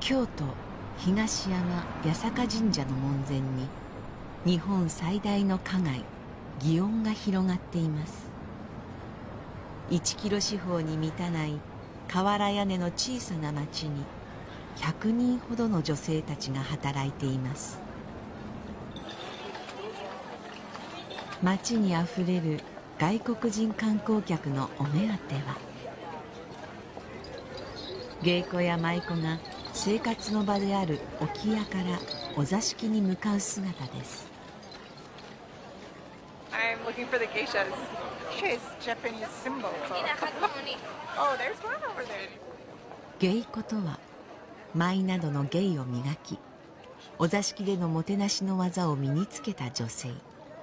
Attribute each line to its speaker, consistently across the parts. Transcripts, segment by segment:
Speaker 1: 京都東山八坂神社の門前に日本最大の花街祇園が広がっています。1キロ四方に満たない瓦屋根の小さな町に100人ほどの女性たちが働いています。町にあふれる外国人観光客のお目当ては、芸妓や舞妓が生活の場である置屋からお座敷に向かう姿です。
Speaker 2: I'm looking for the geishas. Geisha is Japanese symbol. So. Oh, there's one over there.
Speaker 1: 芸妓とは舞などの芸を磨き、お座敷でのもてなしの技を身につけた女性。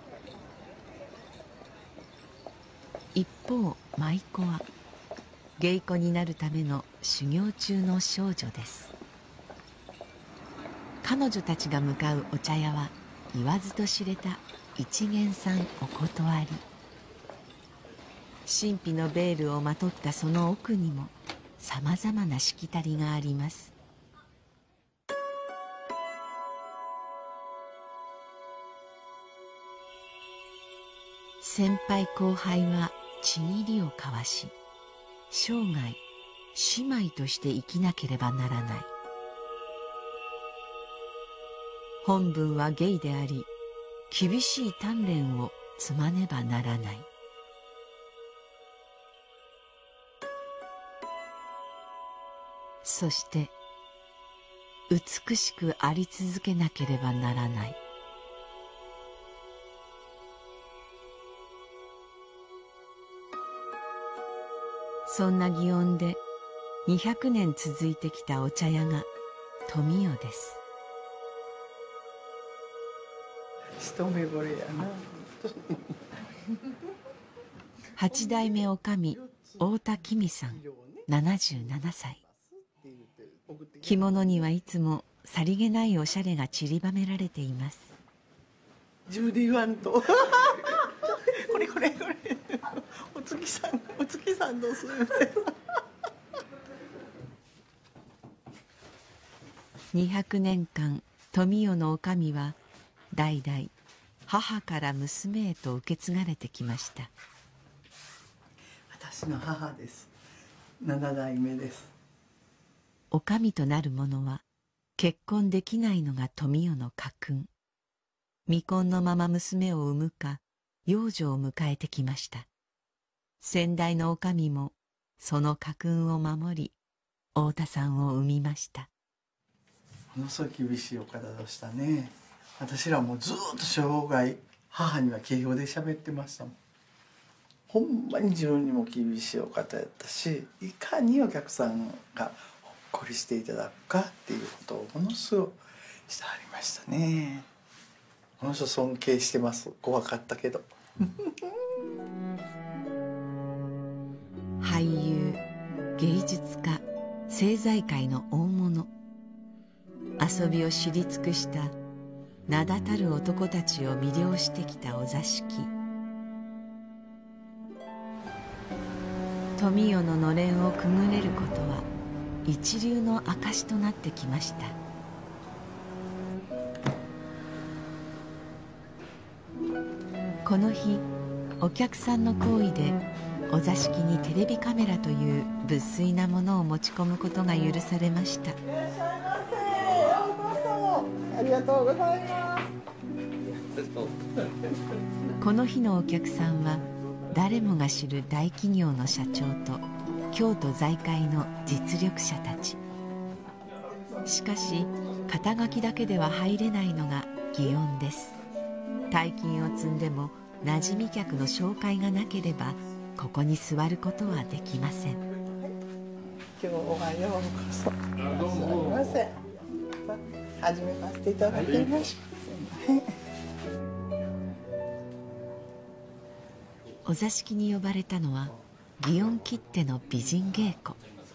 Speaker 1: 一方舞妓は芸妓になるための修行中の少女です。彼女たちが向かうお茶屋は言わずと知れた一元さんお断り。神秘のベールをまとったその奥にもさまざまなしきたりがあります。先輩後輩は契りを交わし、生涯姉妹として生きなければならない。本分は芸であり、厳しい鍛錬を積まねばならない。そして美しくあり続けなければならない。そんな祇園で200年続いてきたお茶屋が富代です。
Speaker 3: 一目惚れやな。
Speaker 1: 8代目女将太田紀美さん77歳。着物にはいつもさりげないおしゃれが散りばめられています。
Speaker 3: 自分で言わんと。これ。お月さんどうする
Speaker 1: 200年間富代の女将は代々母から娘へと受け継がれてきました。
Speaker 3: 私の母です。7代目です。
Speaker 1: 女将となる者は結婚できないのが富代の家訓。未婚のまま娘を産むか養女を迎えてきました。先代の女将もその家訓を守り太田さんを産みました。
Speaker 3: ものすごい厳しいお方でしたね。私らもずっと生涯母には敬語で喋ってましたもん。ほんまに自分にも厳しいお方やったし、いかにお客さんがほっこりしていただくかっていうことをものすごくしてはりましたね。ものすごく尊敬してます。怖かったけど。
Speaker 1: 俳優、芸術家、政財界の大物、遊びを知り尽くした名だたる男たちを魅了してきたお座敷。富代ののれんをくぐれることは一流の証となってきました。この日お客さんの好意でお座敷にテレビカメラという物粋なものを持ち込むことが許されました。
Speaker 3: いらっしゃいませ。ようこそ。ありがとうございます。
Speaker 1: この日のお客さんは誰もが知る大企業の社長と京都財界の実力者たち。しかし肩書きだけでは入れないのが祇園です。大金を積んでも馴染み客の紹介がなければここに座ることはできません。
Speaker 3: 今日はようこそ。どうも。すみません。始めさせていただきましょう。
Speaker 1: お座敷に呼ばれたのは祇園きっての美人芸妓。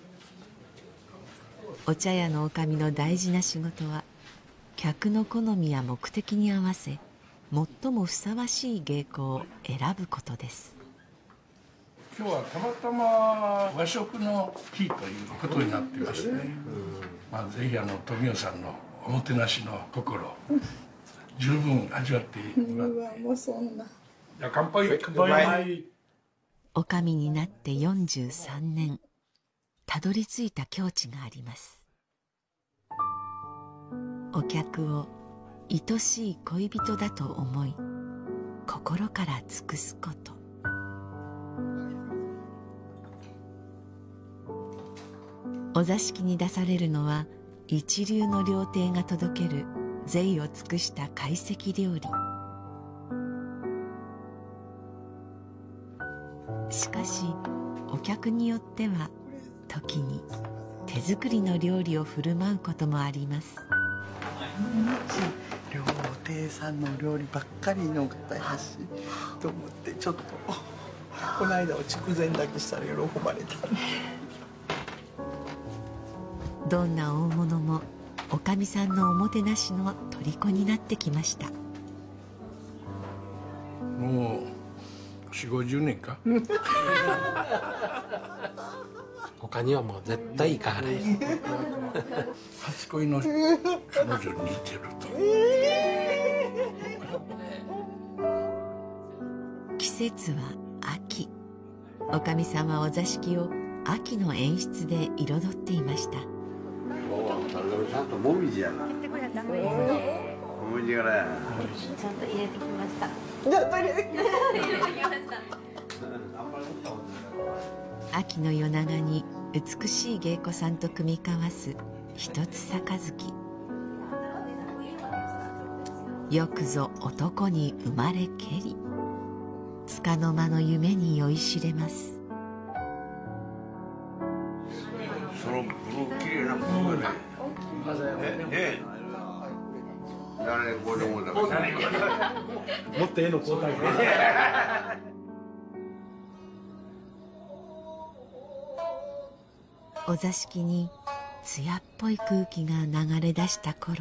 Speaker 1: お茶屋の女将の大事な仕事は客の好みや目的に合わせ最もふさわしい芸妓を選ぶことです。
Speaker 4: 今日はたまたま和食の日ということになってましてね、ぜひ富代さんのおもてなしの心十分味わってもらって。
Speaker 3: もうそんな。
Speaker 4: じゃあ乾杯。乾杯。
Speaker 1: おかみになって43年、たどり着いた境地があります。お客を愛しい恋人だと思い、心から尽くすこと。お座敷に出されるのは一流の料亭が届ける贅を尽くした懐石料理。しかしお客によっては時に手作りの料理を振る舞うこともあります。
Speaker 3: 料亭さんの料理ばっかりの方やしと思ってちょっとこの間は筑前だけしたら喜ばれた。
Speaker 1: どんな大物もおかみさんのおもてなしの虜になってきました。
Speaker 4: もう40、50年か。
Speaker 5: 他にはもう絶対行かない。
Speaker 4: 初恋の彼女に似てると。
Speaker 1: 季節は秋。おかみさんはお座敷を秋の演出で彩っていました。
Speaker 6: ちゃんともみじやな。もみじからや。
Speaker 7: ちゃんと入れてきました。
Speaker 1: 秋の夜長に美しい芸妓さんと組み交わす一つ杯。よくぞ男に生まれけり、束の間の夢に酔いしれます。
Speaker 6: そのブルー綺麗なブルーがね。誰これもだから。
Speaker 5: もっとええの交代。
Speaker 1: お座敷に艶っぽい空気が流れ出した頃、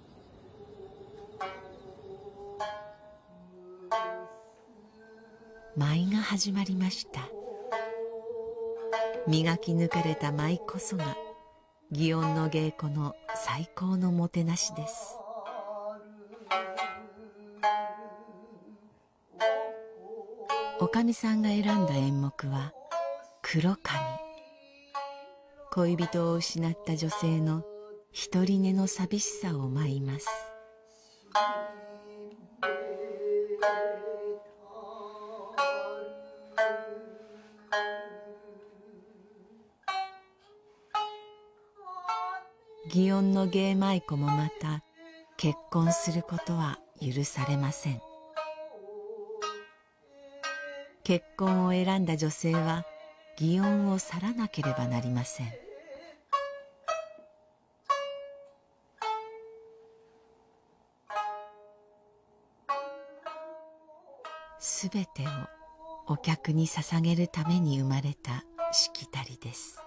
Speaker 1: 舞が始まりました。磨き抜かれた舞こそが祇園の芸妓の最高のもてなしです。おかみさんが選んだ演目は黒髪。恋人を失った女性の独り寝の寂しさを舞います。祇園の芸舞妓もまた結婚することは許されません。結婚を選んだ女性は祇園を去らなければなりません。すべてをお客に捧げるために生まれたしきたりです。